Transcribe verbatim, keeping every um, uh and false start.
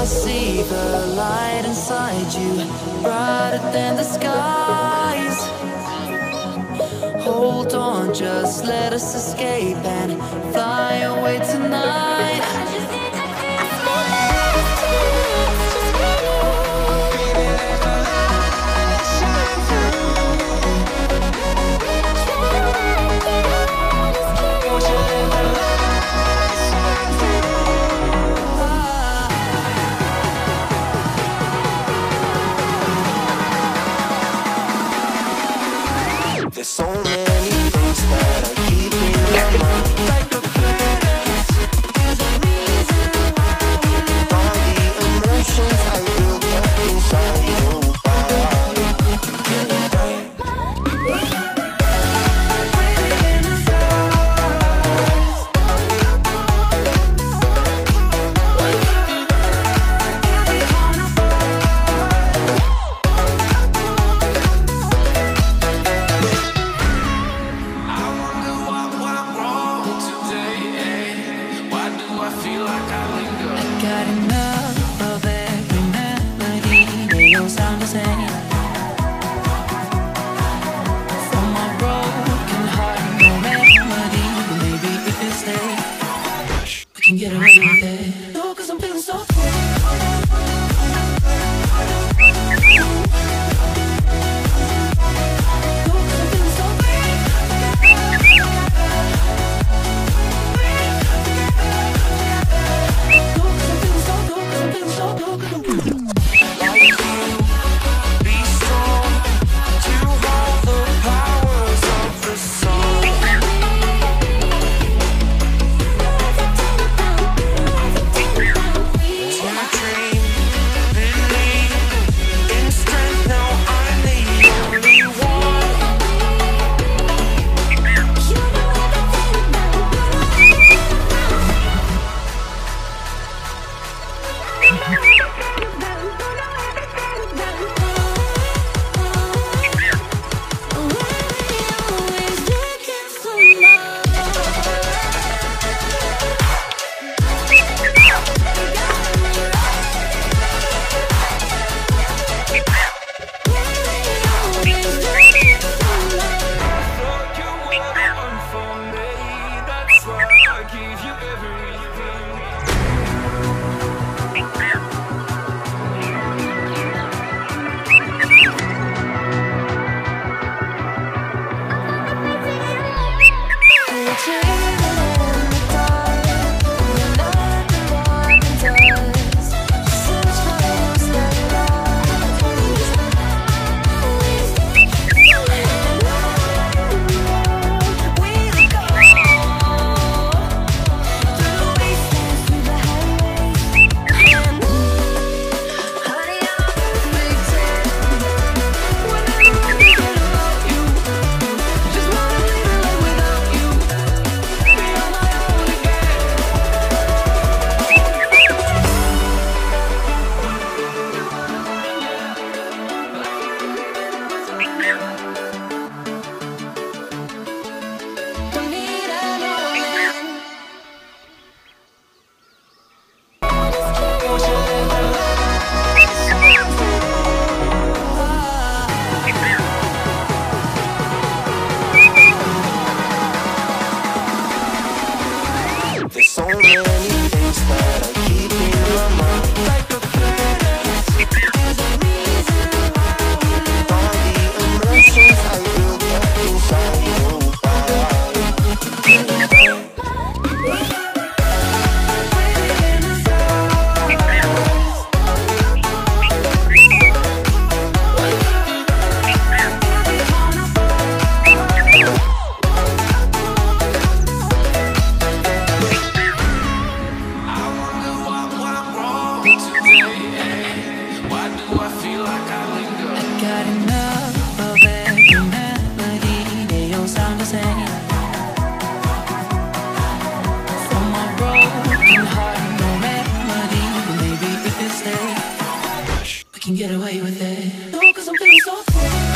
see the light inside you, brighter than the skies. Hold on, just let us escape and fly away tonight. There's so many things that I keep in my mind. Like the past, there's a reason why. All the emotions I built up inside your body. Got enough of every melody, they all sound the same. From my broken heart, no remedy, but maybe if you stay, we can get away with it. No, cause I'm feeling so cool. There's so many things that I keep in my mind. Like the past, there's a reason why. All the emotions I built up inside your body. Got enough of every melody, they all sound the same. From my broken heart, no remedy, but maybe if you stay, we can get away with it. No, cause I'm feeling so cool.